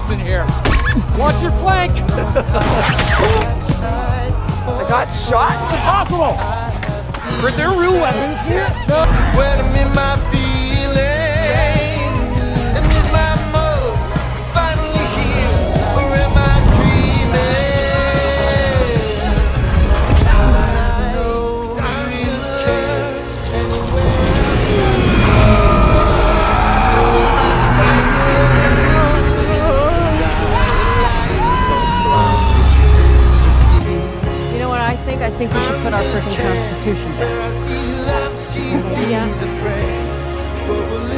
in here. Watch your flank. I got shot? It's impossible. Were there real weapons here? No. When I'm in my